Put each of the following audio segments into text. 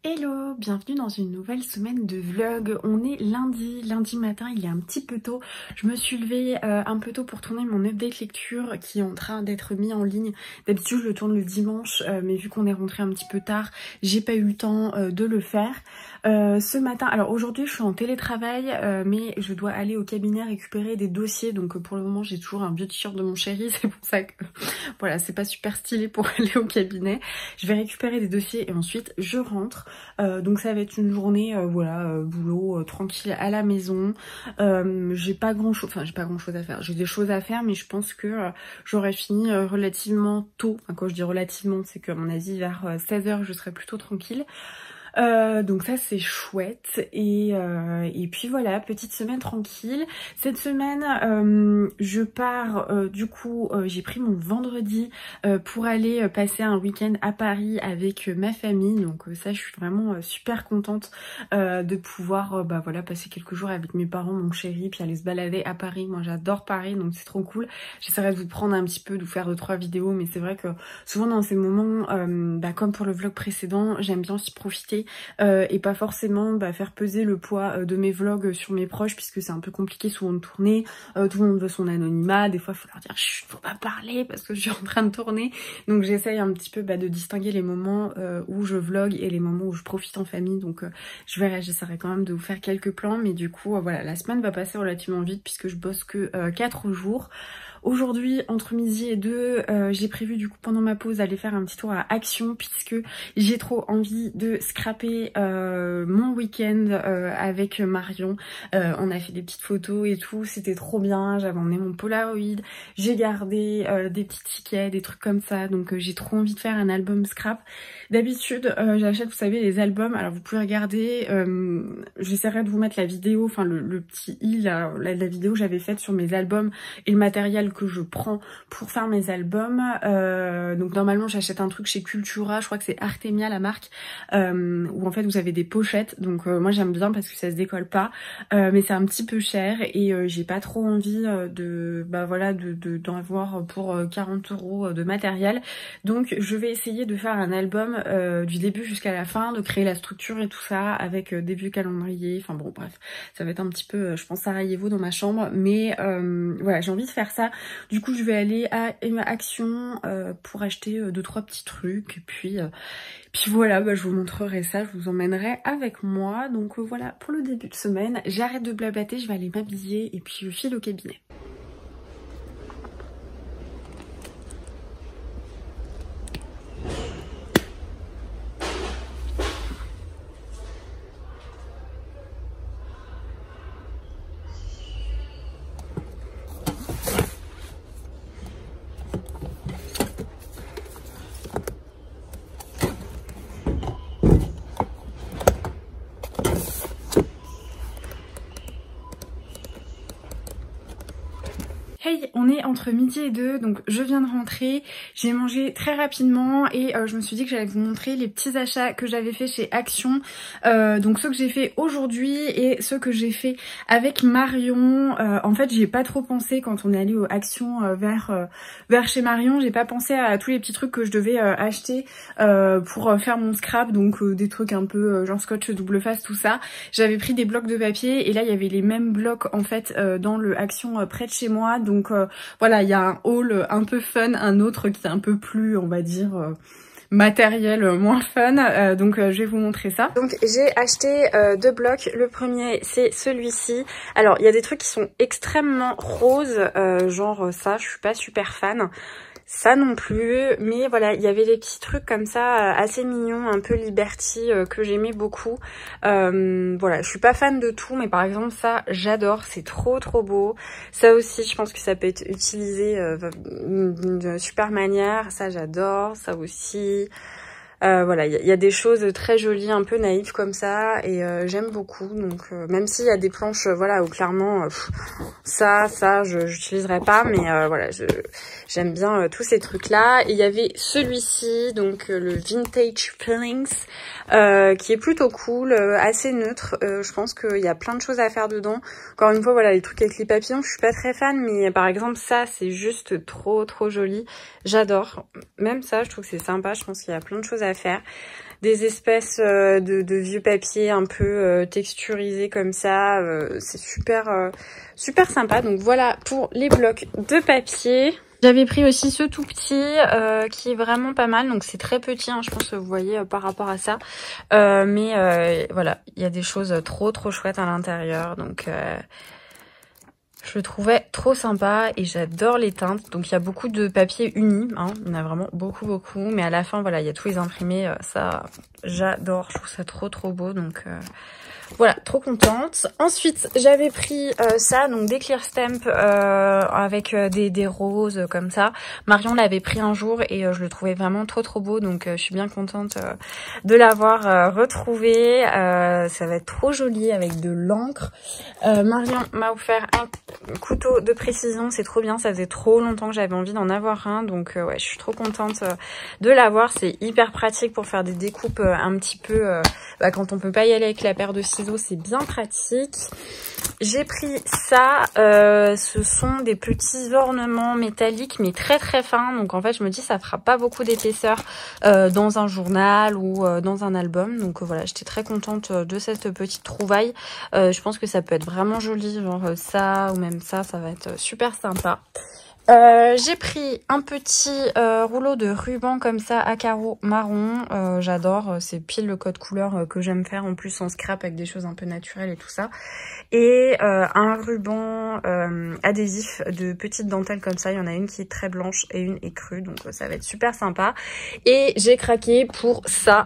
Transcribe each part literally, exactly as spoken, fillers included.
Hello, bienvenue dans une nouvelle semaine de vlog. On est lundi, lundi matin, il est un petit peu tôt. Je me suis levée euh, un peu tôt pour tourner mon update lecture qui est en train d'être mis en ligne. D'habitude je le tourne le dimanche, euh, mais vu qu'on est rentré un petit peu tard, j'ai pas eu le temps euh, de le faire. Euh, ce matin, alors aujourd'hui je suis en télétravail, euh, mais je dois aller au cabinet récupérer des dossiers. Donc euh, pour le moment j'ai toujours un vieux t-shirt de mon chéri, c'est pour ça que voilà, c'est pas super stylé pour aller au cabinet. Je vais récupérer des dossiers et ensuite je rentre. Euh, donc ça va être une journée euh, voilà euh, boulot euh, tranquille à la maison. Euh, j'ai pas grand chose, enfin j'ai pas grand chose à faire. J'ai des choses à faire, mais je pense que euh, j'aurai fini euh, relativement tôt. Enfin quand je dis relativement, c'est qu'à mon avis vers euh, seize heures je serai plutôt tranquille. Euh, donc ça c'est chouette et, euh, et puis voilà, petite semaine tranquille. Cette semaine euh, je pars euh, du coup euh, j'ai pris mon vendredi euh, pour aller euh, passer un week-end à Paris avec euh, ma famille. Donc euh, ça je suis vraiment euh, super contente euh, de pouvoir euh, bah voilà passer quelques jours avec mes parents, mon chéri, puis aller se balader à Paris. Moi j'adore Paris donc c'est trop cool. J'essaierai de vous prendre un petit peu, de vous faire deux trois vidéos, mais c'est vrai que souvent dans ces moments euh, bah, comme pour le vlog précédent, j'aime bien aussi profiter Euh, et pas forcément bah, faire peser le poids euh, de mes vlogs sur mes proches, puisque c'est un peu compliqué souvent de tourner, euh, tout le monde veut son anonymat, des fois il faut leur dire chut, faut pas parler parce que je suis en train de tourner. Donc j'essaye un petit peu bah, de distinguer les moments euh, où je vlog et les moments où je profite en famille. Donc euh, je verrai, j'essaierai quand même de vous faire quelques plans, mais du coup euh, voilà, la semaine va passer relativement vite puisque je bosse que euh, quatre jours. Aujourd'hui, entre midi et deux, euh, j'ai prévu du coup pendant ma pause d'aller faire un petit tour à Action puisque j'ai trop envie de scraper euh, mon week-end euh, avec Marion. Euh, on a fait des petites photos et tout, c'était trop bien. J'avais emmené mon Polaroid, j'ai gardé euh, des petits tickets, des trucs comme ça. Donc euh, j'ai trop envie de faire un album scrap. D'habitude, euh, j'achète, vous savez, les albums. Alors vous pouvez regarder, euh, j'essaierai de vous mettre la vidéo, enfin le, le petit i, la, la, la vidéo que j'avais faite sur mes albums et le matériel que je prends pour faire mes albums. Euh, donc normalement j'achète un truc chez Cultura, je crois que c'est Artemia la marque, euh, où en fait vous avez des pochettes. Donc euh, moi j'aime bien parce que ça se décolle pas, euh, mais c'est un petit peu cher et euh, j'ai pas trop envie euh, de bah voilà de, de, d'en avoir pour euh, quarante euros de matériel. Donc je vais essayer de faire un album euh, du début jusqu'à la fin, de créer la structure et tout ça avec euh, des vieux calendriers. Enfin bon bref, ça va être un petit peu euh, je pense Sarajevo dans ma chambre, mais euh, voilà, j'ai envie de faire ça. Du coup je vais aller à Action euh, pour acheter euh, deux trois petits trucs et puis euh, puis voilà, bah, je vous montrerai ça, je vous emmènerai avec moi. Donc euh, voilà pour le début de semaine. J'arrête de blablater, je vais aller m'habiller et puis je file au cabinet. Hey, on est entre midi et deux, donc je viens de rentrer, j'ai mangé très rapidement et euh, je me suis dit que j'allais vous montrer les petits achats que j'avais fait chez Action, euh, donc ceux que j'ai fait aujourd'hui et ceux que j'ai fait avec Marion. Euh, en fait j'ai pas trop pensé quand on est allé au Action euh, vers, euh, vers chez Marion, j'ai pas pensé à tous les petits trucs que je devais euh, acheter euh, pour euh, faire mon scrap, donc euh, des trucs un peu euh, genre scotch double face, tout ça. J'avais pris des blocs de papier et là il y avait les mêmes blocs en fait euh, dans le Action euh, près de chez moi. Donc Donc euh, voilà, il y a un haul un peu fun, un autre qui est un peu plus, on va dire, euh, matériel, euh, moins fun. Euh, donc euh, je vais vous montrer ça. Donc j'ai acheté euh, deux blocs. Le premier, c'est celui-ci. Alors il y a des trucs qui sont extrêmement roses, euh, genre ça, je suis pas super fan. Ça non plus, mais voilà, il y avait des petits trucs comme ça assez mignons, un peu Liberty, euh, que j'aimais beaucoup. Euh, voilà, je suis pas fan de tout, mais par exemple ça, j'adore, c'est trop trop beau. Ça aussi, je pense que ça peut être utilisé euh, d'une super manière. Ça, j'adore, ça aussi. Euh, voilà, il y, y a des choses très jolies, un peu naïves comme ça, et euh, j'aime beaucoup. Donc euh, même s'il y a des planches, euh, voilà, où clairement euh, pff, ça, ça, je j'utiliserai pas, mais euh, voilà, je j'aime bien euh, tous ces trucs-là. Et il y avait celui-ci, donc euh, le Vintage Feelings, euh, qui est plutôt cool, euh, assez neutre. Euh, je pense qu'il y a plein de choses à faire dedans. Encore une fois, voilà, les trucs avec les papillons, je suis pas très fan, mais par exemple ça, c'est juste trop trop joli. J'adore. Même ça, je trouve que c'est sympa. Je pense qu'il y a plein de choses à à faire. Des espèces euh, de, de vieux papiers un peu euh, texturisés comme ça. Euh, c'est super, euh, super sympa. Donc voilà pour les blocs de papier. J'avais pris aussi ce tout petit euh, qui est vraiment pas mal. Donc c'est très petit, hein, je pense que vous voyez euh, par rapport à ça. Euh, mais euh, voilà, il y a des choses trop trop chouettes à l'intérieur. Donc... Euh, je le trouvais trop sympa et j'adore les teintes. Donc il y a beaucoup de papier uni, hein. Il y en a vraiment beaucoup beaucoup. Mais à la fin, voilà, il y a tous les imprimés. Ça, j'adore. Je trouve ça trop trop beau. Donc euh, voilà, trop contente. Ensuite, j'avais pris euh, ça, donc des clear stamps euh, avec euh, des, des roses comme ça. Marion l'avait pris un jour et euh, je le trouvais vraiment trop trop beau. Donc euh, je suis bien contente euh, de l'avoir euh, retrouvé. Euh, ça va être trop joli avec de l'encre. Euh, Marion m'a offert un couteau de précision, c'est trop bien. Ça faisait trop longtemps que j'avais envie d'en avoir un. Donc euh, ouais, je suis trop contente euh, de l'avoir. C'est hyper pratique pour faire des découpes euh, un petit peu... Euh, bah, quand on peut pas y aller avec la paire de ciseaux, c'est bien pratique. J'ai pris ça, euh, ce sont des petits ornements métalliques mais très très fins. Donc en fait je me dis ça fera pas beaucoup d'épaisseur euh, dans un journal ou euh, dans un album. Donc euh, voilà, j'étais très contente de cette petite trouvaille. Euh, je pense que ça peut être vraiment joli, genre ça ou même ça, ça va être super sympa. Euh, j'ai pris un petit euh, rouleau de ruban comme ça à carreaux marron. Euh, J'adore, c'est pile le code couleur euh, que j'aime faire en plus en scrap avec des choses un peu naturelles et tout ça. Et euh, un ruban euh, adhésif de petite dentelle comme ça. Il y en a une qui est très blanche et une est crue, donc euh, ça va être super sympa. Et j'ai craqué pour ça.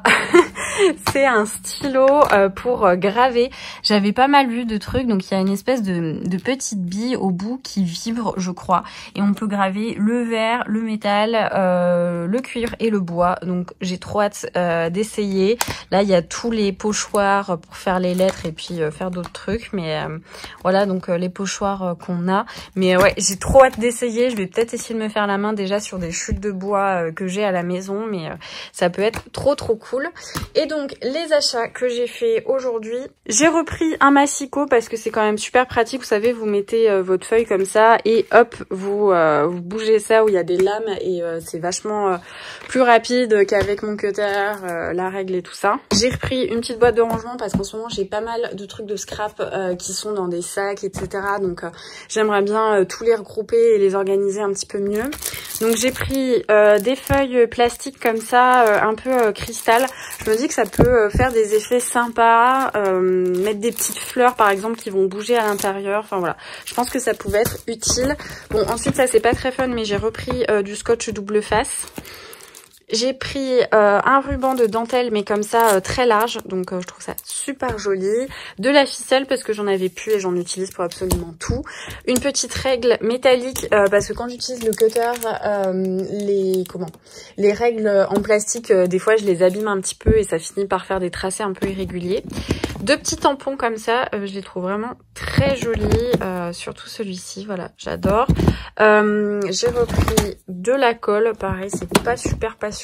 C'est un stylo euh, pour euh, graver. J'avais pas mal vu de trucs, donc il y a une espèce de, de petite bille au bout qui vibre, je crois. Et on peut graver le verre, le métal, euh, le cuir et le bois. Donc j'ai trop hâte euh, d'essayer. Là il y a tous les pochoirs pour faire les lettres et puis euh, faire d'autres trucs. Mais euh, voilà, donc euh, les pochoirs euh, qu'on a. Mais euh, ouais, j'ai trop hâte d'essayer. Je vais peut-être essayer de me faire la main déjà sur des chutes de bois euh, que j'ai à la maison. Mais euh, ça peut être trop trop cool. Et donc les achats que j'ai fait aujourd'hui, j'ai repris un massicot parce que c'est quand même super pratique. Vous savez, vous mettez euh, votre feuille comme ça et hop, vous Euh, vous bougez ça où il y a des lames et euh, c'est vachement euh, plus rapide qu'avec mon cutter, euh, la règle et tout ça. J'ai repris une petite boîte de rangement parce qu'en ce moment j'ai pas mal de trucs de scrap euh, qui sont dans des sacs, et cetera. Donc euh, j'aimerais bien euh, tous les regrouper et les organiser un petit peu mieux. Donc j'ai pris euh, des feuilles plastiques comme ça, euh, un peu euh, cristal. Je me dis que ça peut euh, faire des effets sympas, euh, mettre des petites fleurs par exemple qui vont bouger à l'intérieur. Enfin voilà, je pense que ça pouvait être utile. Bon, ensuite ça c'est pas très fun, mais j'ai repris euh, du scotch double face. J'ai pris euh, un ruban de dentelle, mais comme ça, euh, très large. Donc, euh, je trouve ça super joli. De la ficelle, parce que j'en avais plus et j'en utilise pour absolument tout. Une petite règle métallique, euh, parce que quand j'utilise le cutter, euh, les comment les règles en plastique, euh, des fois, je les abîme un petit peu et ça finit par faire des tracés un peu irréguliers. Deux petits tampons comme ça, euh, je les trouve vraiment très jolis. Euh, surtout celui-ci, voilà, j'adore. Euh, j'ai repris de la colle, pareil, c'est pas super passionnant.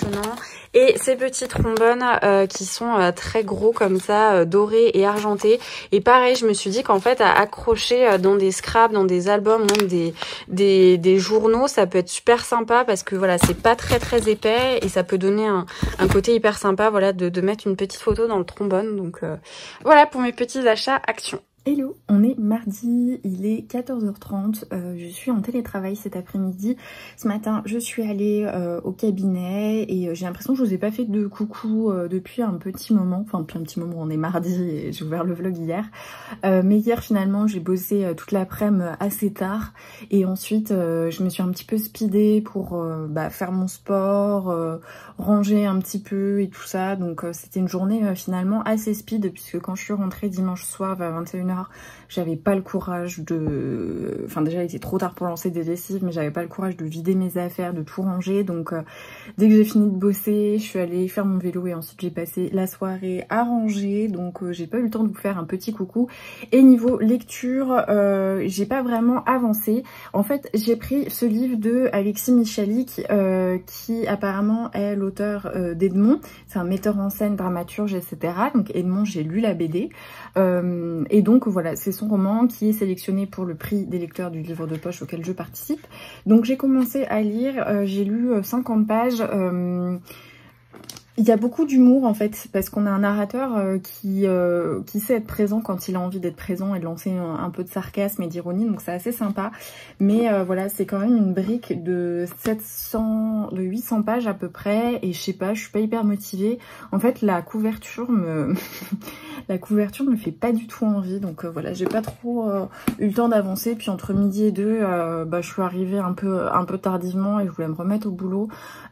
Et ces petits trombones euh, qui sont euh, très gros comme ça, euh, dorés et argentés. Et pareil, je me suis dit qu'en fait, à accrocher euh, dans des scraps, dans des albums, même des, des, des journaux, ça peut être super sympa parce que voilà, c'est pas très très épais et ça peut donner un, un côté hyper sympa, voilà, de, de mettre une petite photo dans le trombone. Donc euh, voilà pour mes petits achats action. Hello, on est mardi, il est quatorze heures trente, euh, je suis en télétravail cet après-midi. Ce matin, je suis allée euh, au cabinet et euh, j'ai l'impression que je vous ai pas fait de coucou euh, depuis un petit moment. Enfin, depuis un petit moment, on est mardi et j'ai ouvert le vlog hier. Euh, mais hier, finalement, j'ai bossé euh, toute l'après-midi assez tard. Et ensuite, euh, je me suis un petit peu speedée pour euh, bah, faire mon sport, euh, ranger un petit peu et tout ça. Donc, euh, c'était une journée euh, finalement assez speed puisque quand je suis rentrée dimanche soir vers vingt et une heures, j'avais pas le courage de... Enfin déjà il était trop tard pour lancer des lessives, mais j'avais pas le courage de vider mes affaires, de tout ranger. Donc euh, dès que j'ai fini de bosser, je suis allée faire mon vélo et ensuite j'ai passé la soirée à ranger. Donc euh, j'ai pas eu le temps de vous faire un petit coucou. Et niveau lecture, euh, j'ai pas vraiment avancé. En fait j'ai pris ce livre de Alexis Michalik euh, qui apparemment est l'auteur euh, d'Edmond. C'est un metteur en scène, dramaturge, et cetera. Donc Edmond, j'ai lu la B D. Euh, et donc voilà, c'est son roman qui est sélectionné pour le prix des lecteurs du livre de poche auquel je participe. Donc j'ai commencé à lire, euh, j'ai lu cinquante pages. Euh, Il y a beaucoup d'humour en fait, parce qu'on a un narrateur euh, qui, euh, qui sait être présent quand il a envie d'être présent et de lancer un, un peu de sarcasme et d'ironie, donc c'est assez sympa. Mais euh, voilà, c'est quand même une brique de sept cents, de huit cents pages à peu près, et je sais pas, je suis pas hyper motivée. En fait, la couverture me, la couverture me fait pas du tout envie, donc euh, voilà, j'ai pas trop euh, eu le temps d'avancer. Puis entre midi et deux, euh, bah, je suis arrivée un peu, un peu tardivement et je voulais me remettre au boulot.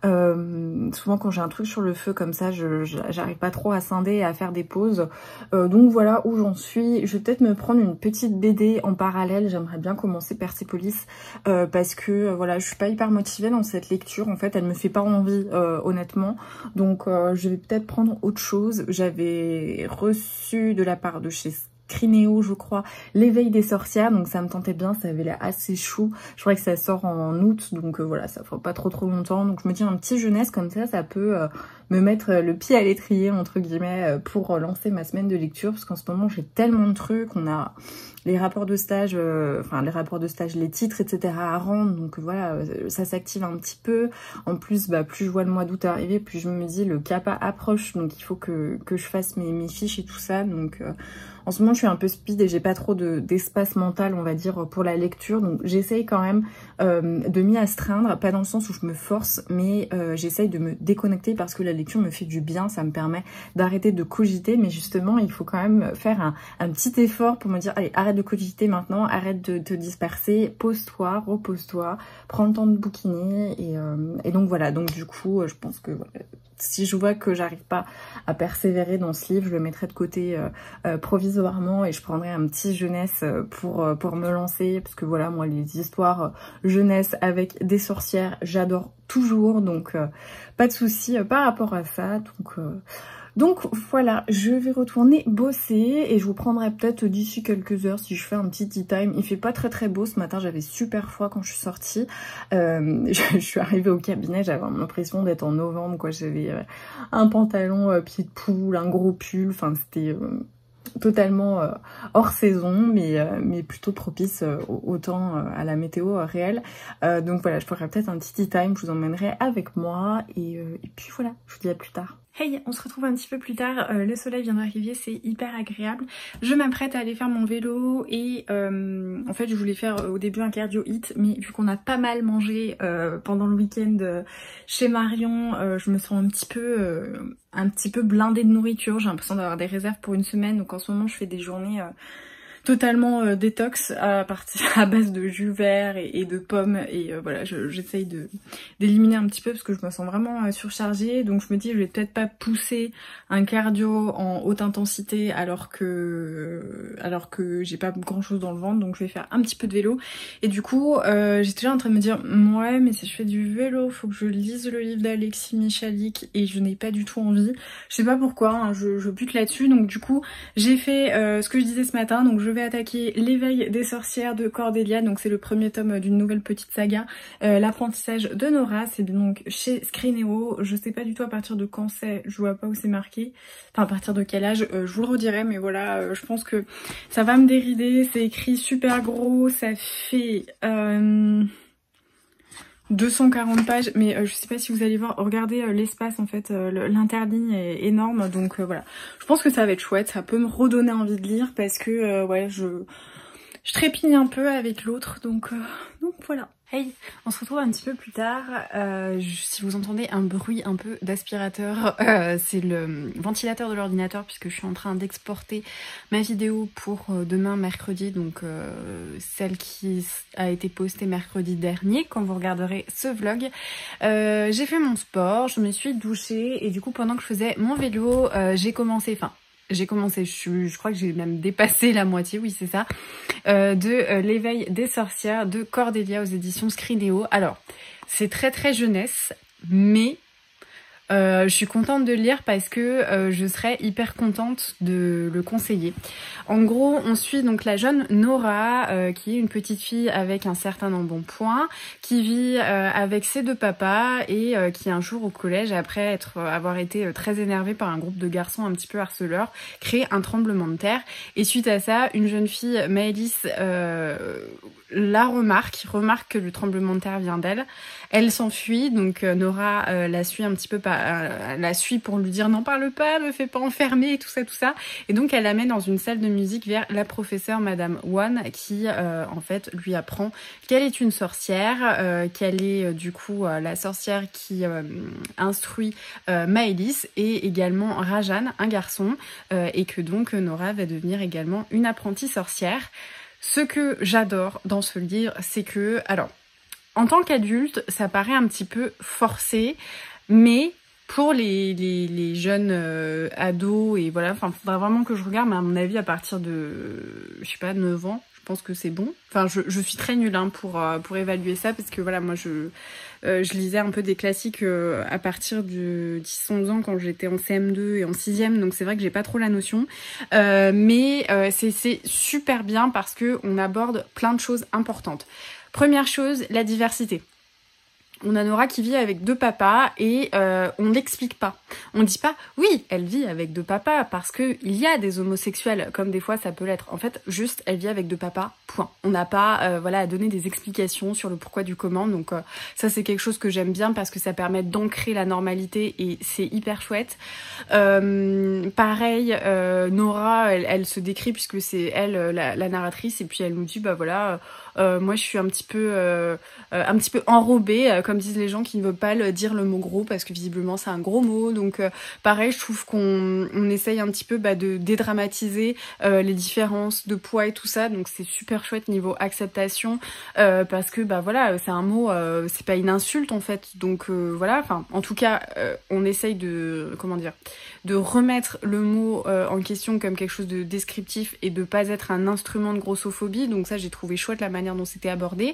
Euh, souvent quand j'ai un truc sur le feu comme ça, je j'arrive pas trop à scinder et à faire des pauses. Euh, donc voilà où j'en suis. Je vais peut-être me prendre une petite B D en parallèle. J'aimerais bien commencer Persépolis euh, parce que euh, voilà, je suis pas hyper motivée dans cette lecture. En fait, elle me fait pas envie euh, honnêtement. Donc euh, je vais peut-être prendre autre chose. J'avais reçu de la part de chez Scrinéo, je crois, l'éveil des sorcières, donc ça me tentait bien, ça avait l'air assez chou. Je crois que ça sort en août, donc euh, voilà, ça fera pas trop trop longtemps. Donc je me dis un petit jeunesse comme ça, ça peut euh, me mettre le pied à l'étrier entre guillemets euh, pour lancer ma semaine de lecture, parce qu'en ce moment j'ai tellement de trucs. On a les rapports de stage, euh, enfin les rapports de stage, les titres, et cetera à rendre, donc euh, voilà, euh, ça s'active un petit peu. En plus, bah plus je vois le mois d'août arriver, plus je me dis le C A P A approche, donc il faut que, que je fasse mes, mes fiches et tout ça. Donc euh, en ce moment je suis un peu speed et j'ai pas trop de d'espace mental, on va dire, pour la lecture, donc j'essaye quand même euh, de m'y astreindre, pas dans le sens où je me force, mais euh, j'essaye de me déconnecter parce que la lecture me fait du bien, ça me permet d'arrêter de cogiter. Mais justement il faut quand même faire un, un petit effort pour me dire allez, arrête de cogiter maintenant, arrête de te disperser, pose-toi, repose-toi, prends le temps de bouquiner, et, euh, et donc voilà. Donc du coup je pense que voilà, si je vois que j'arrive pas à persévérer dans ce livre, je le mettrai de côté euh, euh, provisoirement et je prendrai un petit jeunesse pour, euh, pour me lancer, parce que voilà, moi les histoires euh, jeunesse avec des sorcières, j'adore toujours, donc euh, pas de souci euh, par rapport à ça. Donc euh, Donc voilà, je vais retourner bosser et je vous prendrai peut-être d'ici quelques heures si je fais un petit tea time. Il fait pas très très beau ce matin, j'avais super froid quand je suis sortie. Euh, je, je suis arrivée au cabinet, j'avais l'impression d'être en novembre, quoi. J'avais euh, un pantalon euh, pied de poule, un gros pull, enfin c'était euh, totalement euh, hors saison, mais, euh, mais plutôt propice euh, au temps, euh, à la météo euh, réelle. Euh, donc voilà, je ferai peut-être un petit tea time, je vous emmènerai avec moi et, euh, et puis voilà, je vous dis à plus tard. Hey, on se retrouve un petit peu plus tard, euh, le soleil vient d'arriver, c'est hyper agréable. Je m'apprête à aller faire mon vélo et euh, en fait je voulais faire euh, au début un cardio hit, mais vu qu'on a pas mal mangé euh, pendant le week-end euh, chez Marion, euh, je me sens un petit peu euh, un petit peu blindée de nourriture. J'ai l'impression d'avoir des réserves pour une semaine, donc en ce moment je fais des journées euh, totalement euh, détox à partir à base de jus vert et, et de pommes, et euh, voilà, j'essaye de d'éliminer un petit peu parce que je me sens vraiment euh, surchargée. Donc je me dis je vais peut-être pas pousser un cardio en haute intensité alors que euh, alors que j'ai pas grand chose dans le ventre, donc je vais faire un petit peu de vélo. Et du coup euh, j'étais déjà en train de me dire ouais, mais si je fais du vélo faut que je lise le livre d'Alexis Michalik et je n'ai pas du tout envie. Je sais pas pourquoi, hein, je, je bute là-dessus. Donc du coup j'ai fait euh, ce que je disais ce matin, donc je Je vais attaquer l'éveil des sorcières de Cordelia, donc c'est le premier tome d'une nouvelle petite saga, euh, l'apprentissage de Nora, c'est donc chez Scrinéo. Je sais pas du tout à partir de quand c'est, je vois pas où c'est marqué, enfin à partir de quel âge, euh, je vous le redirai, mais voilà, euh, je pense que ça va me dérider. C'est écrit super gros, ça fait euh, deux cent quarante pages, mais euh, je sais pas si vous allez voir, regardez euh, l'espace en fait, euh, l'interligne est énorme, donc euh, voilà. Je pense que ça va être chouette, ça peut me redonner envie de lire parce que euh, ouais, je, je trépigne un peu avec l'autre, donc, euh, donc voilà. Hey, on se retrouve un petit peu plus tard. Euh, je, si vous entendez un bruit un peu d'aspirateur, euh, c'est le ventilateur de l'ordinateur puisque je suis en train d'exporter ma vidéo pour euh, demain mercredi, donc euh, celle qui a été postée mercredi dernier quand vous regarderez ce vlog. Euh, j'ai fait mon sport, je me suis douchée et du coup pendant que je faisais mon vélo, euh, j'ai commencé, enfin j'ai commencé, je, je crois que j'ai même dépassé la moitié, oui c'est ça, euh, de euh, l'éveil des sorcières de Cordelia aux éditions Scrinéo. Alors, c'est très très jeunesse, mais euh, je suis contente de le lire parce que euh, je serais hyper contente de le conseiller. En gros, on suit donc la jeune Nora, euh, qui est une petite fille avec un certain embonpoint, qui vit euh, avec ses deux papas et euh, qui un jour au collège, après être avoir été très énervée par un groupe de garçons un petit peu harceleurs, crée un tremblement de terre. Et suite à ça, une jeune fille, Maëlys, euh, la remarque, remarque que le tremblement de terre vient d'elle. Elle s'enfuit, donc euh, Nora euh, la suit un petit peu par la, la suit pour lui dire n'en parle pas, me fais pas enfermer, tout ça, tout ça. Et donc elle l'amène dans une salle de musique vers la professeure Madame Wan qui euh, en fait lui apprend qu'elle est une sorcière, euh, qu'elle est euh, du coup euh, la sorcière qui euh, instruit euh, Maëlys et également Rajan, un garçon, euh, et que donc Nora va devenir également une apprentie sorcière. Ce que j'adore dans ce livre, c'est que, alors, en tant qu'adulte, ça paraît un petit peu forcé, mais pour les, les, les jeunes euh, ados, et voilà, enfin, faudra vraiment que je regarde, mais à mon avis, à partir de, je sais pas, neuf ans, je pense que c'est bon. Enfin, je, je suis très nulle hein, pour, euh, pour évaluer ça, parce que voilà, moi, je, euh, je lisais un peu des classiques euh, à partir de dix onze ans, quand j'étais en C M deux et en sixième, donc c'est vrai que j'ai pas trop la notion. Euh, mais euh, c'est super bien parce que on aborde plein de choses importantes. Première chose, la diversité. On a Nora qui vit avec deux papas et euh, on n'explique pas. On dit pas, oui, elle vit avec deux papas parce que il y a des homosexuels, comme des fois ça peut l'être. En fait, juste, elle vit avec deux papas, point. On n'a pas euh, voilà, à donner des explications sur le pourquoi du comment. Donc euh, ça, c'est quelque chose que j'aime bien parce que ça permet d'ancrer la normalité et c'est hyper chouette. Euh, pareil, euh, Nora, elle, elle se décrit puisque c'est elle la, la narratrice et puis elle nous dit, bah voilà... Euh, moi je suis un petit peu euh, euh, un petit peu enrobée euh, comme disent les gens qui ne veulent pas le, dire le mot gros parce que visiblement c'est un gros mot, donc euh, pareil je trouve qu'on on essaye un petit peu bah, de dédramatiser euh, les différences de poids et tout ça, donc c'est super chouette niveau acceptation euh, parce que bah voilà c'est un mot, euh, c'est pas une insulte en fait, donc euh, voilà, enfin en tout cas euh, on essaye de comment dire de remettre le mot euh, en question comme quelque chose de descriptif et de pas être un instrument de grossophobie, donc ça j'ai trouvé chouette la manière dont c'était abordé.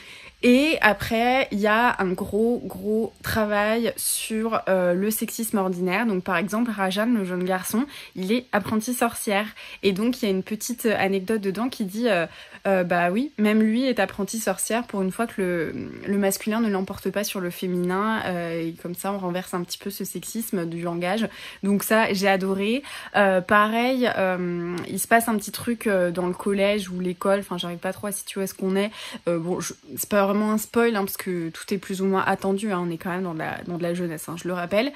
Et après, il y a un gros, gros travail sur euh, le sexisme ordinaire. Donc par exemple, Rajan, le jeune garçon, il est apprenti sorcière. Et donc il y a une petite anecdote dedans qui dit euh, euh, bah oui, même lui est apprenti sorcière pour une fois que le, le masculin ne l'emporte pas sur le féminin. Euh, et comme ça, on renverse un petit peu ce sexisme du langage. Donc ça, j'ai adoré. Euh, pareil, euh, il se passe un petit truc euh, dans le collège ou l'école. Enfin, j'arrive pas trop à situer où est-ce qu'on est. Euh, bon, je, c'est pas vraiment un spoil hein, parce que tout est plus ou moins attendu, hein, on est quand même dans de la, dans de la jeunesse, hein, je le rappelle,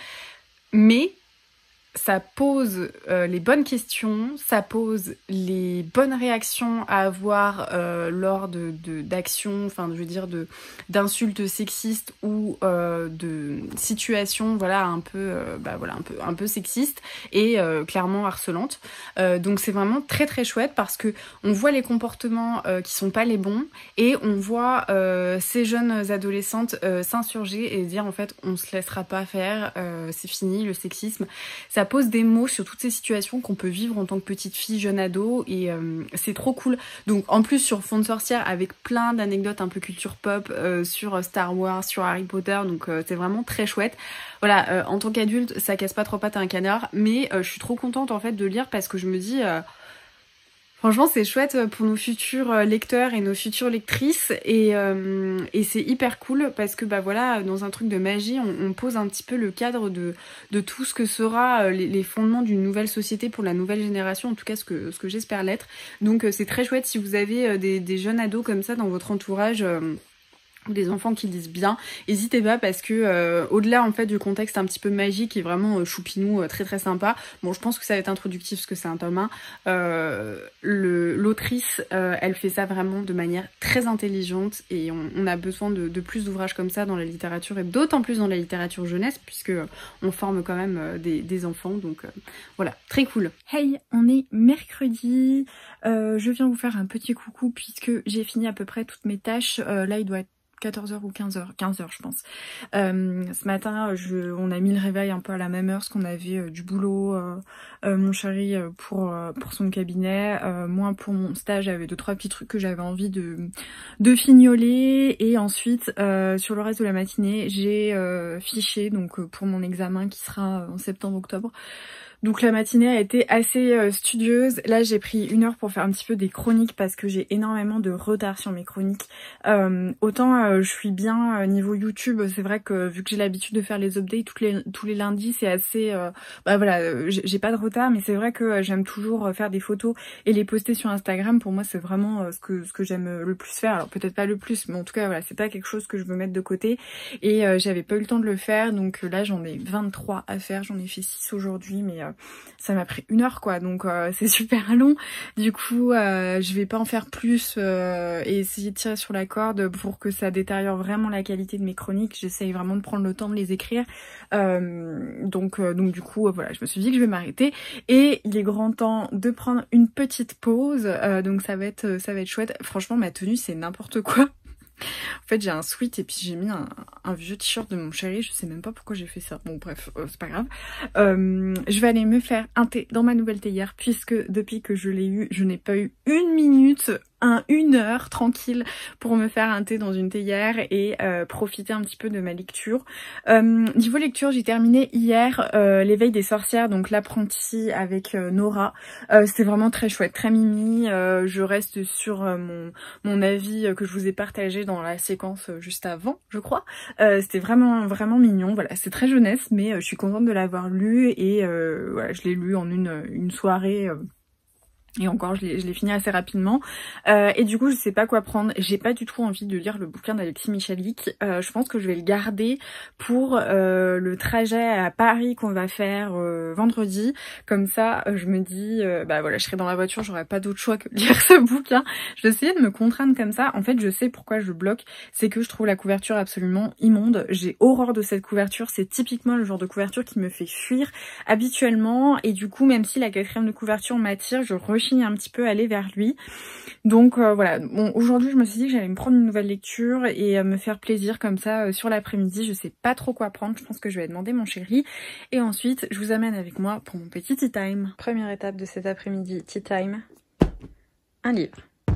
mais ça pose euh, les bonnes questions, ça pose les bonnes réactions à avoir euh, lors de, de d'actions, enfin je veux dire de d'insultes sexistes ou euh, de situations voilà un peu euh, bah voilà un peu un peu sexistes et euh, clairement harcelantes. Euh, donc c'est vraiment très très chouette parce que on voit les comportements euh, qui sont pas les bons et on voit euh, ces jeunes adolescentes euh, s'insurger et dire en fait on se laissera pas faire, euh, c'est fini le sexisme. Ça pose des mots sur toutes ces situations qu'on peut vivre en tant que petite fille, jeune ado, et euh, c'est trop cool. Donc en plus sur fond de sorcière avec plein d'anecdotes un peu culture pop euh, sur Star Wars, sur Harry Potter, donc euh, c'est vraiment très chouette. Voilà, euh, en tant qu'adulte, ça casse pas trop pattes à un canard, mais euh, je suis trop contente en fait de lire parce que je me dis... Euh, Franchement, c'est chouette pour nos futurs lecteurs et nos futures lectrices et, euh, et c'est hyper cool parce que bah voilà, dans un truc de magie, on, on pose un petit peu le cadre de, de tout ce que sera les, les fondements d'une nouvelle société pour la nouvelle génération, en tout cas ce que, ce que j'espère l'être. Donc c'est très chouette si vous avez des, des jeunes ados comme ça dans votre entourage... Euh, ou des enfants qui lisent bien, n'hésitez pas parce que euh, au-delà en fait du contexte un petit peu magique et vraiment euh, choupinou, euh, très très sympa, bon je pense que ça va être introductif parce que c'est un tome un, euh, l'autrice euh, elle fait ça vraiment de manière très intelligente et on, on a besoin de, de plus d'ouvrages comme ça dans la littérature et d'autant plus dans la littérature jeunesse puisque euh, on forme quand même euh, des, des enfants, donc euh, voilà, très cool. Hey, on est mercredi, euh, je viens vous faire un petit coucou puisque j'ai fini à peu près toutes mes tâches, euh, là il doit être quatorze heures ou quinze heures, quinze heures je pense. Euh, ce matin, je, on a mis le réveil un peu à la même heure parce qu'on avait euh, du boulot, euh, euh, mon chéri euh, pour, euh, pour son cabinet, euh, moi pour mon stage, j'avais deux trois petits trucs que j'avais envie de, de fignoler et ensuite euh, sur le reste de la matinée, j'ai euh, fiché donc euh, pour mon examen qui sera en septembre-octobre. Donc la matinée a été assez euh, studieuse. Là j'ai pris une heure pour faire un petit peu des chroniques parce que j'ai énormément de retard sur mes chroniques. Euh, autant euh, je suis bien euh, niveau YouTube, c'est vrai que vu que j'ai l'habitude de faire les updates tous les, tous les lundis, c'est assez... Euh, bah voilà, euh, j'ai pas de retard, mais c'est vrai que euh, j'aime toujours faire des photos et les poster sur Instagram. Pour moi c'est vraiment euh, ce que, ce que j'aime le plus faire. Alors peut-être pas le plus, mais en tout cas voilà, c'est pas quelque chose que je veux mettre de côté. Et euh, j'avais pas eu le temps de le faire, donc euh, là j'en ai vingt-trois à faire, j'en ai fait six aujourd'hui, mais... Euh, ça m'a pris une heure quoi, donc euh, c'est super long. Du coup euh, je vais pas en faire plus euh, et essayer de tirer sur la corde pour que ça détériore vraiment la qualité de mes chroniques. J'essaye vraiment de prendre le temps de les écrire, euh, donc, euh, donc du coup euh, voilà, je me suis dit que je vais m'arrêter et il est grand temps de prendre une petite pause, euh, donc ça va être ça va être chouette. Franchement ma tenue c'est n'importe quoi. En fait j'ai un sweat et puis j'ai mis un, un vieux t-shirt de mon chéri, je sais même pas pourquoi j'ai fait ça, bon bref, euh, c'est pas grave. Euh, je vais aller me faire un thé dans ma nouvelle théière puisque depuis que je l'ai eu, je n'ai pas eu une minute, un, une heure tranquille pour me faire un thé dans une théière et euh, profiter un petit peu de ma lecture. Euh, niveau lecture, j'ai terminé hier euh, l'éveil des sorcières, donc l'apprenti avec euh, Nora. Euh, C'était vraiment très chouette, très mimi. Euh, je reste sur euh, mon, mon avis euh, que je vous ai partagé dans la séquence euh, juste avant, je crois. Euh, C'était vraiment vraiment mignon. Voilà, c'est très jeunesse, mais euh, je suis contente de l'avoir lu et euh, voilà, je l'ai lu en une, une soirée. Euh, Et encore, je l'ai fini assez rapidement. Euh, et du coup, je sais pas quoi prendre. J'ai pas du tout envie de lire le bouquin d'Alexis Michalik. Euh, je pense que je vais le garder pour euh, le trajet à Paris qu'on va faire euh, vendredi. Comme ça, je me dis, euh, bah voilà, je serai dans la voiture, j'aurai pas d'autre choix que de lire ce bouquin. Je vais essayer de me contraindre comme ça. En fait, je sais pourquoi je bloque. C'est que je trouve la couverture absolument immonde. J'ai horreur de cette couverture. C'est typiquement le genre de couverture qui me fait fuir habituellement. Et du coup, même si la quatrième de couverture m'attire, je rechigne un petit peu à aller vers lui. Donc euh, voilà, bon, aujourd'hui je me suis dit que j'allais me prendre une nouvelle lecture et euh, me faire plaisir comme ça euh, sur l'après-midi. Je sais pas trop quoi prendre, je pense que je vais demander mon chéri. Et ensuite, je vous amène avec moi pour mon petit tea time. Première étape de cet après-midi, tea time, un livre.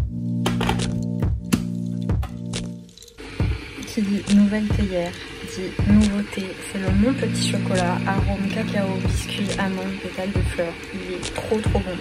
Qui dit nouvelle théière, dit nouveauté. C'est le Mon Petit Chocolat, arôme cacao, biscuit, amande, pétales de fleurs. Il est trop trop bon.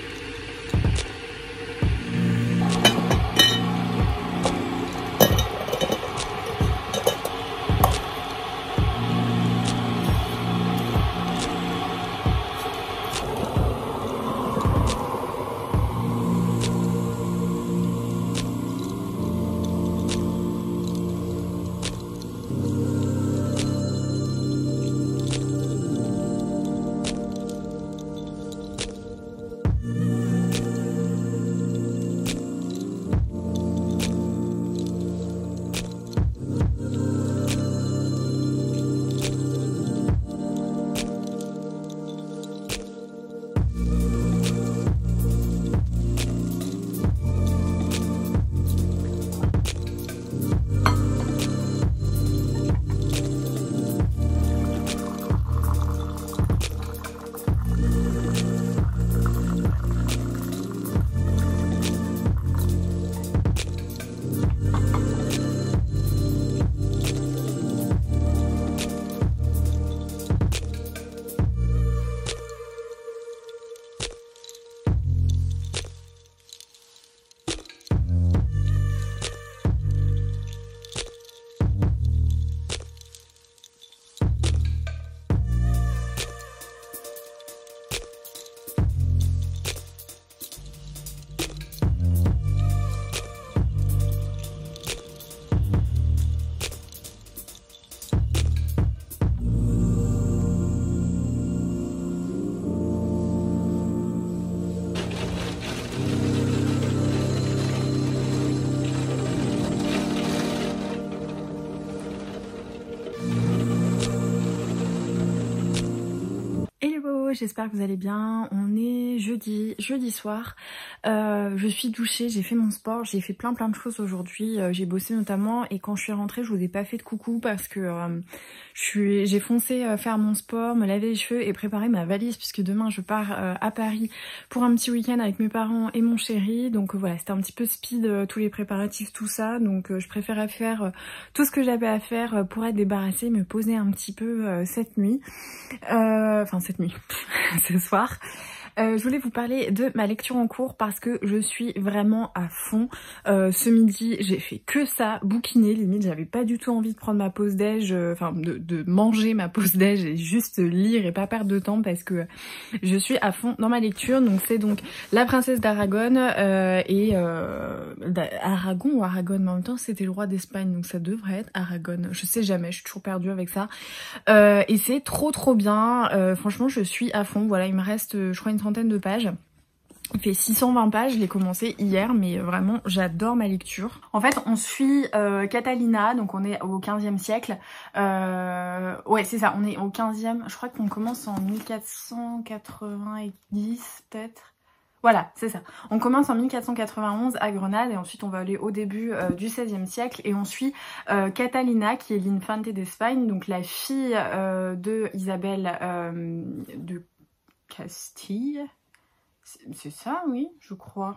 J'espère que vous allez bien. On est est jeudi, jeudi soir. Euh, je suis douchée, j'ai fait mon sport, j'ai fait plein plein de choses aujourd'hui. Euh, j'ai bossé notamment et quand je suis rentrée, je vous ai pas fait de coucou parce que euh, je suis, j'ai foncé euh, faire mon sport, me laver les cheveux et préparer ma valise puisque demain je pars euh, à Paris pour un petit week-end avec mes parents et mon chéri. Donc euh, voilà, c'était un petit peu speed, euh, tous les préparatifs, tout ça. Donc euh, je préférais faire euh, tout ce que j'avais à faire euh, pour être débarrassée, me poser un petit peu euh, cette nuit. Euh, enfin cette nuit, ce soir. Euh, je voulais vous parler de ma lecture en cours parce que je suis vraiment à fond. Euh, ce midi, j'ai fait que ça, bouquiner, limite j'avais pas du tout envie de prendre ma pause déj, euh, enfin de, de manger ma pause déj et juste lire et pas perdre de temps parce que je suis à fond dans ma lecture. Donc c'est donc La Princesse d'Aragon euh, et euh, Aragon ou Aragon, mais en même temps c'était le roi d'Espagne donc ça devrait être Aragon. Je sais jamais, je suis toujours perdue avec ça. Euh, et c'est trop trop bien. Euh, franchement je suis à fond. Voilà, il me reste je crois une trentaine de pages. Il fait six cent vingt pages, je l'ai commencé hier, mais vraiment j'adore ma lecture. En fait on suit euh, Catalina, donc on est au quinzième siècle. Euh, ouais c'est ça, on est au quinzième, je crois qu'on commence en mille quatre cent quatre-vingt-dix peut-être. Voilà, c'est ça. On commence en mille quatre cent quatre-vingt-onze à Grenade et ensuite on va aller au début euh, du seizième siècle et on suit euh, Catalina qui est l'Infante d'Espagne, donc la fille euh, de Isabelle euh, de Castille. C'est ça, oui, je crois.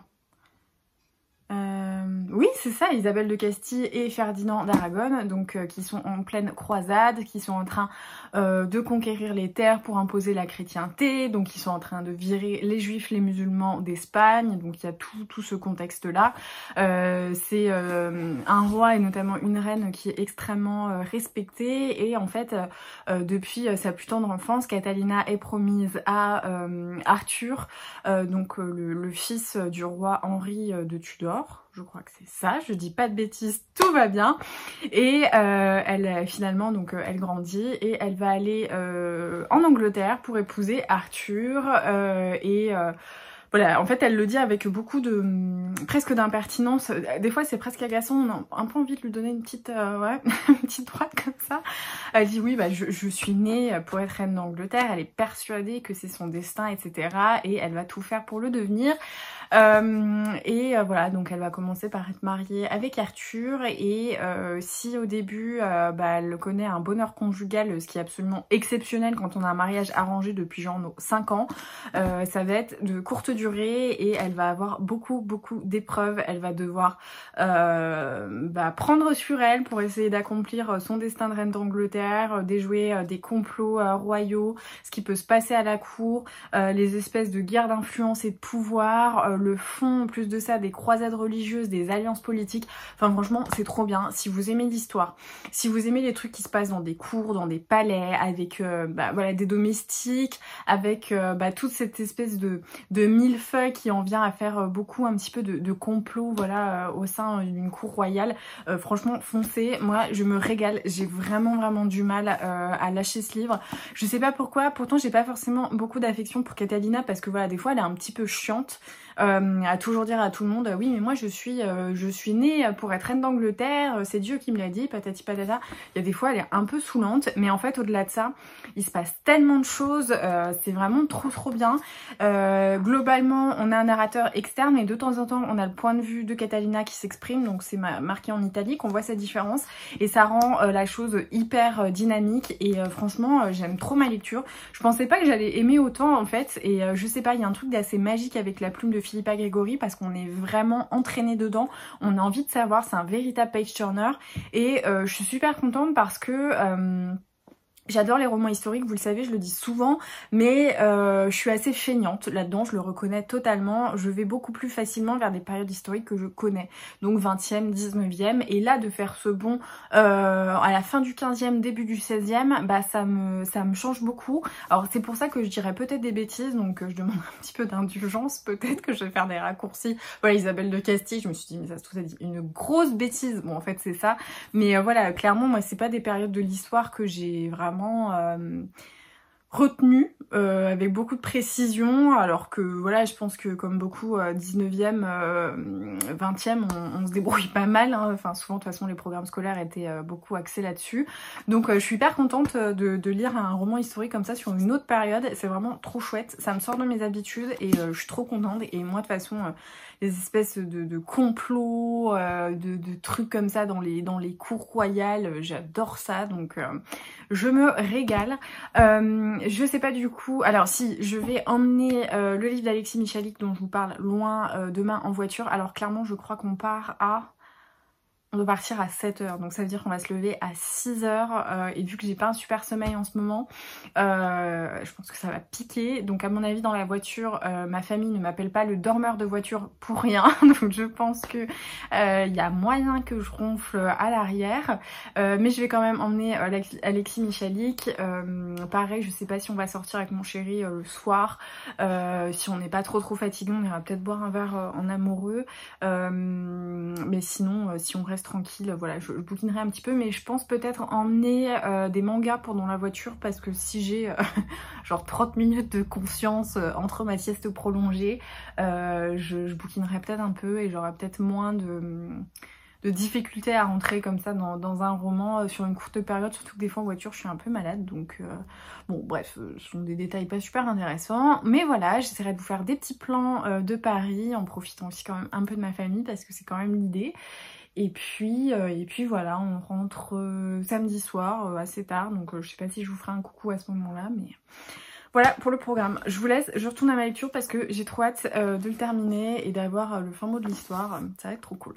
Euh, oui, c'est ça, Isabelle de Castille et Ferdinand d'Aragon, donc euh, qui sont en pleine croisade, qui sont en train euh, de conquérir les terres pour imposer la chrétienté, donc ils sont en train de virer les juifs, les musulmans d'Espagne, donc il y a tout, tout ce contexte-là. Euh, c'est euh, un roi et notamment une reine qui est extrêmement euh, respectée, et en fait, euh, depuis sa plus tendre enfance, Catalina est promise à euh, Arthur, euh, donc euh, le, le fils du roi Henri de Tudor. Je crois que c'est ça, je dis pas de bêtises, tout va bien. Et euh, elle finalement donc euh, elle grandit et elle va aller euh, en Angleterre pour épouser Arthur euh, et euh, voilà, en fait elle le dit avec beaucoup de presque d'impertinence. Des fois c'est presque agaçant, on a un peu envie de lui donner une petite euh, ouais, une petite droite comme ça. Elle dit oui bah je, je suis née pour être reine d'Angleterre, elle est persuadée que c'est son destin, et cetera. Et elle va tout faire pour le devenir. Euh, et euh, voilà, donc elle va commencer par être mariée avec Arthur et euh, si au début euh, bah, elle connaît un bonheur conjugal, ce qui est absolument exceptionnel quand on a un mariage arrangé depuis genre nos cinq ans, euh, ça va être de courte durée et elle va avoir beaucoup beaucoup d'épreuves. Elle va devoir euh, bah, prendre sur elle pour essayer d'accomplir son destin de reine d'Angleterre, déjouer des complots euh, royaux, ce qui peut se passer à la cour, euh, les espèces de guerres d'influence et de pouvoir, euh, le fond en plus de ça des croisades religieuses, des alliances politiques. Enfin franchement c'est trop bien. Si vous aimez l'histoire, si vous aimez les trucs qui se passent dans des cours, dans des palais, avec euh, bah, voilà, des domestiques, avec euh, bah, toute cette espèce de, de millefeuille qui en vient à faire euh, beaucoup un petit peu de, de complot voilà, euh, au sein d'une cour royale, euh, franchement foncez, moi je me régale. J'ai vraiment vraiment du mal euh, à lâcher ce livre. Je sais pas pourquoi, pourtant j'ai pas forcément beaucoup d'affection pour Catalina parce que voilà des fois elle est un petit peu chiante. Euh, à toujours dire à tout le monde oui mais moi je suis euh, je suis née pour être reine d'Angleterre, c'est Dieu qui me l'a dit, patati patata. Il y a des fois elle est un peu saoulante, mais en fait au-delà de ça il se passe tellement de choses, euh, c'est vraiment trop trop bien. Euh, globalement on a un narrateur externe et de temps en temps on a le point de vue de Catalina qui s'exprime, donc c'est marqué en italique, on voit sa différence et ça rend euh, la chose hyper euh, dynamique et euh, franchement euh, j'aime trop ma lecture. Je pensais pas que j'allais aimer autant en fait et euh, je sais pas, il y a un truc d'assez magique avec la plume de Philippa Gregori parce qu'on est vraiment entraîné dedans, on a envie de savoir, c'est un véritable page turner et euh, je suis super contente parce que euh, j'adore les romans historiques, vous le savez, je le dis souvent, mais euh, je suis assez feignante là-dedans, je le reconnais totalement. Je vais beaucoup plus facilement vers des périodes historiques que je connais, donc vingtième, dix-neuvième, et là de faire ce bond euh, à la fin du quinzième, début du seizième, bah ça me, ça me change beaucoup. Alors c'est pour ça que je dirais peut-être des bêtises, donc je demande un petit peu d'indulgence, peut-être que je vais faire des raccourcis. Voilà, Isabelle de Castille, je me suis dit mais ça se trouve ça dit une grosse bêtise, bon en fait c'est ça, mais euh, voilà, clairement moi c'est pas des périodes de l'histoire que j'ai vraiment... Euh, retenu euh, avec beaucoup de précision, alors que voilà, je pense que comme beaucoup euh, dix-neuvième, euh, vingtième, on, on se débrouille pas mal, hein. Enfin souvent de toute façon les programmes scolaires étaient euh, beaucoup axés là-dessus, donc euh, je suis hyper contente de, de lire un roman historique comme ça sur une autre période, c'est vraiment trop chouette, ça me sort de mes habitudes et euh, je suis trop contente. Et moi de toute façon euh, les espèces de, de complots, euh, de, de trucs comme ça dans les, dans les cours royales, j'adore ça, donc euh, je me régale. Euh, je sais pas du coup, alors si, je vais emmener euh, le livre d'Alexis Michalik dont je vous parle loin euh, demain en voiture. Alors clairement je crois qu'on part à... On doit partir à sept heures, donc ça veut dire qu'on va se lever à six heures, euh, et vu que j'ai pas un super sommeil en ce moment, euh, je pense que ça va piquer. Donc à mon avis dans la voiture, euh, ma famille ne m'appelle pas le dormeur de voiture pour rien, donc je pense que euh, y a moyen que je ronfle à l'arrière, euh, mais je vais quand même emmener euh, Alexis Michalik. Euh, pareil, je sais pas si on va sortir avec mon chéri euh, le soir, euh, si on n'est pas trop trop fatigué, on ira peut-être boire un verre euh, en amoureux, euh, mais sinon euh, si on reste tranquille, voilà, je, je bouquinerai un petit peu, mais je pense peut-être emmener euh, des mangas pendant la voiture, parce que si j'ai euh, genre trente minutes de conscience euh, entre ma sieste prolongée, euh, je, je bouquinerai peut-être un peu et j'aurai peut-être moins de, de difficultés à rentrer comme ça dans, dans un roman euh, sur une courte période, surtout que des fois en voiture je suis un peu malade, donc euh, bon bref, euh, ce sont des détails pas super intéressants, mais voilà, j'essaierai de vous faire des petits plans euh, de Paris en profitant aussi quand même un peu de ma famille, parce que c'est quand même l'idée. Et puis, euh, et puis voilà, on rentre euh, samedi soir euh, assez tard, donc euh, je sais pas si je vous ferai un coucou à ce moment-là, mais voilà pour le programme. Je vous laisse, je retourne à ma lecture parce que j'ai trop hâte euh, de le terminer et d'avoir euh, le fin mot de l'histoire, ça va être trop cool.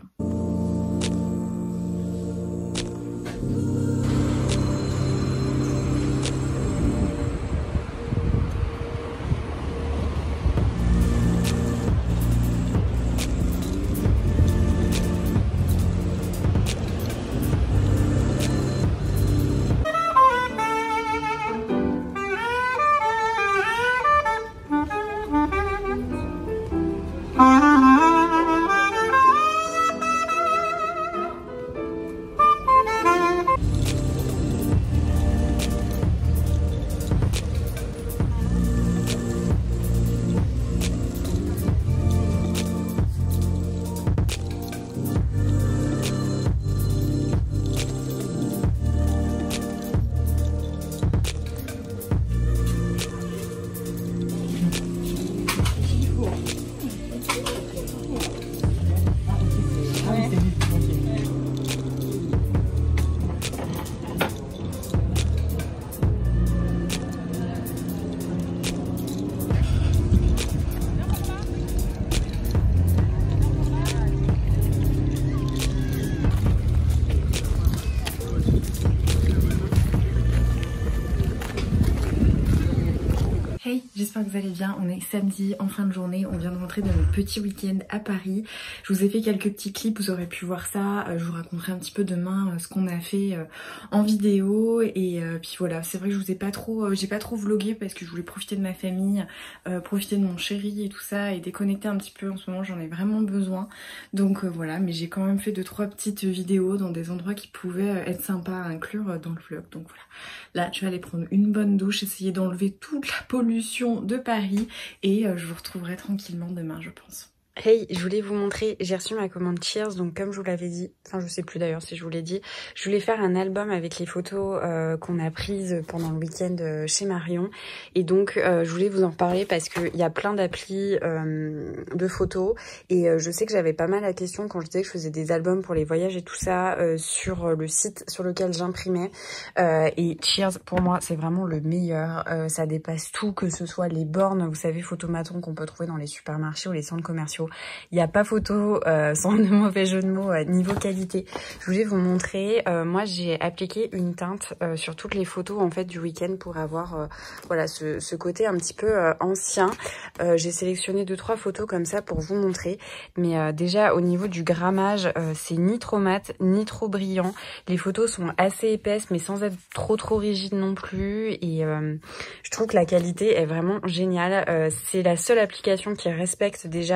J'espère que vous allez bien, on est samedi en fin de journée, on vient de rentrer dans notre petit week-end à Paris. Je vous ai fait quelques petits clips, vous aurez pu voir ça, je vous raconterai un petit peu demain ce qu'on a fait en vidéo, et puis voilà, c'est vrai que je vous ai pas trop, j'ai pas trop vlogué parce que je voulais profiter de ma famille, euh, profiter de mon chéri et tout ça, et déconnecter un petit peu. En ce moment j'en ai vraiment besoin, donc euh, voilà, mais j'ai quand même fait deux trois petites vidéos dans des endroits qui pouvaient être sympas à inclure dans le vlog, donc voilà. Là je vais aller prendre une bonne douche, essayer d'enlever toute la pollution de Paris, et euh, je vous retrouverai tranquillement demain je pense. Hey, je voulais vous montrer, j'ai reçu ma commande Cheers, donc comme je vous l'avais dit, enfin je sais plus d'ailleurs si je vous l'ai dit, je voulais faire un album avec les photos euh, qu'on a prises pendant le week-end euh, chez Marion, et donc euh, je voulais vous en reparler parce qu'il y a plein d'applis euh, de photos, et euh, je sais que j'avais pas mal la question quand je disais que je faisais des albums pour les voyages et tout ça euh, sur le site sur lequel j'imprimais, euh, et Cheers pour moi c'est vraiment le meilleur, euh, ça dépasse tout, que ce soit les bornes, vous savez, photomaton qu'on peut trouver dans les supermarchés ou les centres commerciaux. Il n'y a pas photo euh, sans de mauvais jeu de mots euh, niveau qualité. Je voulais vous montrer, euh, moi j'ai appliqué une teinte euh, sur toutes les photos en fait du week-end pour avoir euh, voilà ce, ce côté un petit peu euh, ancien. Euh, j'ai sélectionné deux trois photos comme ça pour vous montrer, mais euh, déjà au niveau du grammage, euh, c'est ni trop mat ni trop brillant. Les photos sont assez épaisses mais sans être trop trop rigides non plus, et euh, je trouve que la qualité est vraiment géniale. Euh, c'est la seule application qui respecte déjà les couleurs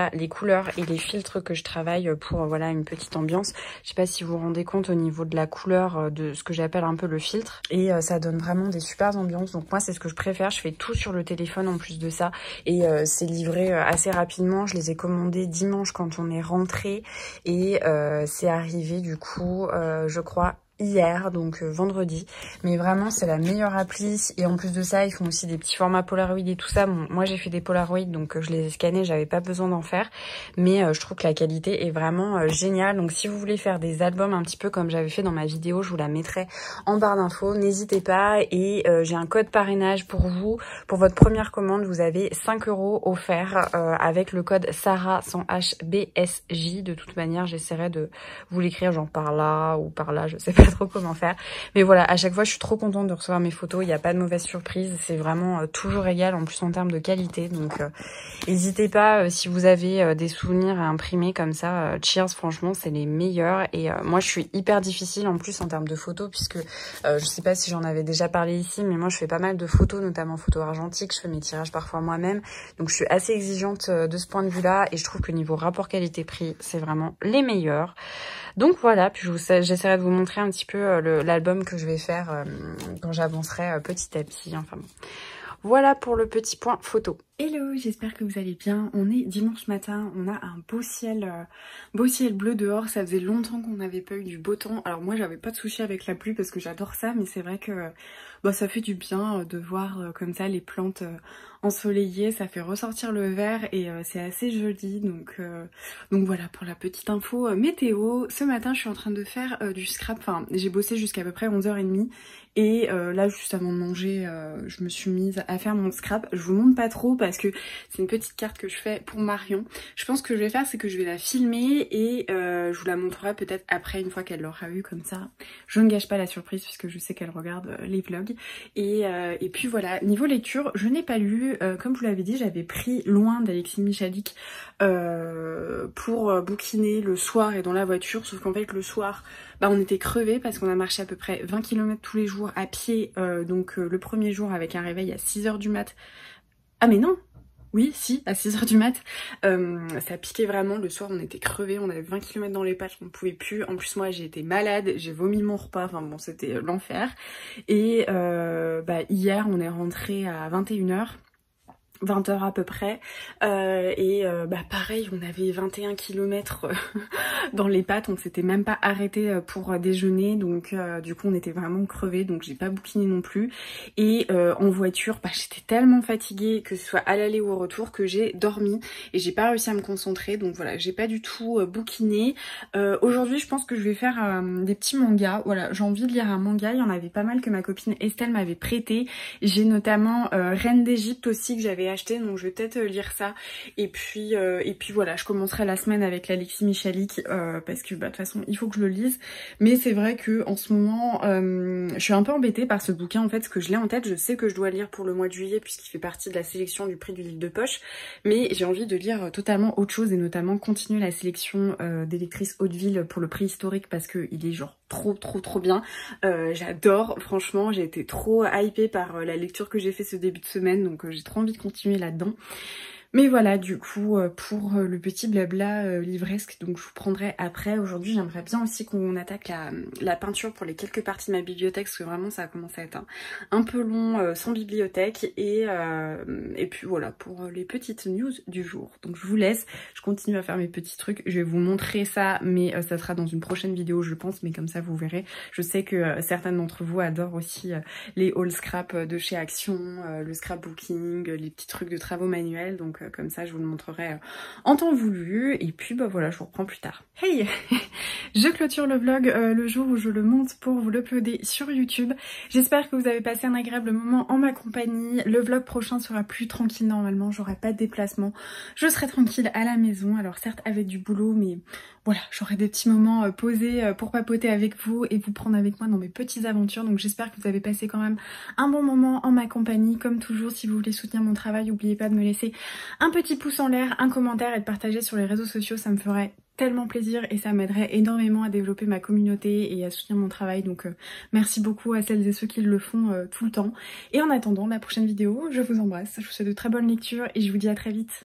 couleurs et les filtres que je travaille pour euh, voilà une petite ambiance. Je sais pas si vous vous rendez compte au niveau de la couleur euh, de ce que j'appelle un peu le filtre. Et euh, ça donne vraiment des super ambiances. Donc moi c'est ce que je préfère. Je fais tout sur le téléphone en plus de ça. Et euh, c'est livré euh, assez rapidement. Je les ai commandés dimanche quand on est rentré. Et euh, c'est arrivé du coup euh, je crois hier, donc euh, vendredi. Mais vraiment c'est la meilleure appli. Et en plus de ça ils font aussi des petits formats Polaroid et tout ça. Bon, moi j'ai fait des Polaroid donc euh, je les ai scannés, j'avais pas besoin d'en faire. Mais euh, je trouve que la qualité est vraiment euh, géniale. Donc si vous voulez faire des albums un petit peu comme j'avais fait dans ma vidéo, je vous la mettrai en barre d'infos. N'hésitez pas. Et euh, j'ai un code parrainage pour vous. Pour votre première commande, vous avez cinq euros offerts euh, avec le code Sarah sans H B S J. De toute manière, j'essaierai de vous l'écrire genre par là ou par là, je sais pas trop comment faire. Mais voilà, à chaque fois, je suis trop contente de recevoir mes photos. Il n'y a pas de mauvaise surprise. C'est vraiment euh, toujours égal en plus en termes de qualité. Donc, euh, n'hésitez pas euh, si vous avez euh, des souvenirs à imprimer comme ça. Euh, cheers, franchement, c'est les meilleurs. Et euh, moi, je suis hyper difficile en plus en termes de photos puisque euh, je sais pas si j'en avais déjà parlé ici, mais moi, je fais pas mal de photos, notamment photos argentiques. Je fais mes tirages parfois moi-même. Donc, je suis assez exigeante euh, de ce point de vue-là. Et je trouve que niveau rapport qualité-prix, c'est vraiment les meilleurs. Donc voilà, puis j'essaierai de vous montrer un petit peu euh, l'album que je vais faire euh, quand j'avancerai euh, petit à petit. Enfin bon. Voilà pour le petit point photo. Hello, j'espère que vous allez bien. On est dimanche matin, on a un beau ciel, euh, beau ciel bleu dehors. Ça faisait longtemps qu'on n'avait pas eu du beau temps. Alors moi, j'avais pas de souci avec la pluie parce que j'adore ça, mais c'est vrai que euh, bah, ça fait du bien euh, de voir euh, comme ça les plantes euh, ensoleillées. Ça fait ressortir le vert et euh, c'est assez joli. Donc, euh, donc voilà pour la petite info euh, météo. Ce matin, je suis en train de faire euh, du scrap. Enfin, j'ai bossé jusqu'à à peu près onze heures trente. Et euh, là, juste avant de manger, euh, je me suis mise à faire mon scrap. Je vous montre pas trop parce que c'est une petite carte que je fais pour Marion. Je pense que je vais faire, c'est que je vais la filmer et euh, je vous la montrerai peut-être après, une fois qu'elle l'aura eu comme ça. Je ne gâche pas la surprise puisque je sais qu'elle regarde euh, les vlogs. Et, euh, et puis voilà, niveau lecture, je n'ai pas lu. Euh, comme je vous l'avais dit, j'avais pris Loin d'Alexis Michalik euh, pour euh, bouquiner le soir et dans la voiture. Sauf qu'en fait, le soir, bah, on était crevés parce qu'on a marché à peu près vingt kilomètres tous les jours à pied, euh, donc euh, le premier jour avec un réveil à six heures du mat. Ah mais non, oui, si, à six heures du mat. Euh, ça piquait vraiment, le soir on était crevés, on avait vingt kilomètres dans les pattes, on ne pouvait plus. En plus moi j'ai été malade, j'ai vomi mon repas, enfin bon c'était l'enfer. Et euh, bah, hier on est rentré à vingt et une heures. vingt heures à peu près, euh, et euh, bah pareil, on avait vingt et un kilomètres dans les pattes, on ne s'était même pas arrêté pour déjeuner, donc euh, du coup on était vraiment crevés, donc j'ai pas bouquiné non plus. Et euh, en voiture, bah, j'étais tellement fatiguée, que ce soit à l'aller ou au retour, que j'ai dormi et j'ai pas réussi à me concentrer, donc voilà, j'ai pas du tout euh, bouquiné. Euh, Aujourd'hui je pense que je vais faire euh, des petits mangas, voilà, j'ai envie de lire un manga, il y en avait pas mal que ma copine Estelle m'avait prêté. J'ai notamment euh, Reine d'Égypte aussi que j'avais acheté, donc je vais peut-être lire ça. Et puis euh, et puis voilà, je commencerai la semaine avec l'Alexis Michalik euh, parce que bah, de toute façon il faut que je le lise. Mais c'est vrai que en ce moment euh, je suis un peu embêtée par ce bouquin en fait, parce que je l'ai en tête, je sais que je dois lire pour le mois de juillet puisqu'il fait partie de la sélection du prix du livre de poche, mais j'ai envie de lire totalement autre chose et notamment continuer la sélection euh, des lectrices Hauteville pour le prix historique parce que il est genre trop trop trop bien. Euh, j'adore, franchement j'ai été trop hypée par euh, la lecture que j'ai fait ce début de semaine, donc euh, j'ai trop envie de continuer là-dedans. Mais voilà, du coup, pour le petit blabla livresque, donc je vous prendrai après. Aujourd'hui, j'aimerais bien aussi qu'on attaque la, la peinture pour les quelques parties de ma bibliothèque, parce que vraiment, ça a commencé à être un, un peu long euh, sans bibliothèque. Et, euh, et puis voilà, pour les petites news du jour. Donc je vous laisse, je continue à faire mes petits trucs. Je vais vous montrer ça, mais euh, ça sera dans une prochaine vidéo, je pense, mais comme ça, vous verrez. Je sais que euh, certaines d'entre vous adorent aussi euh, les haul scrap de chez Action, euh, le scrapbooking, les petits trucs de travaux manuels, donc comme ça je vous le montrerai en temps voulu. Et puis bah voilà, je vous reprends plus tard. Hey, je clôture le vlog euh, le jour où je le monte pour vous l'uploader sur YouTube. J'espère que vous avez passé un agréable moment en ma compagnie. Le vlog prochain sera plus tranquille normalement, j'aurai pas de déplacement, je serai tranquille à la maison. Alors certes avec du boulot, mais voilà, j'aurai des petits moments euh, posés euh, pour papoter avec vous et vous prendre avec moi dans mes petites aventures. Donc j'espère que vous avez passé quand même un bon moment en ma compagnie. Comme toujours, si vous voulez soutenir mon travail, n'oubliez pas de me laisser un petit pouce en l'air, un commentaire et de partager sur les réseaux sociaux, ça me ferait tellement plaisir et ça m'aiderait énormément à développer ma communauté et à soutenir mon travail. Donc euh, merci beaucoup à celles et ceux qui le font euh, tout le temps. Et en attendant la prochaine vidéo, je vous embrasse, je vous souhaite de très bonnes lectures et je vous dis à très vite.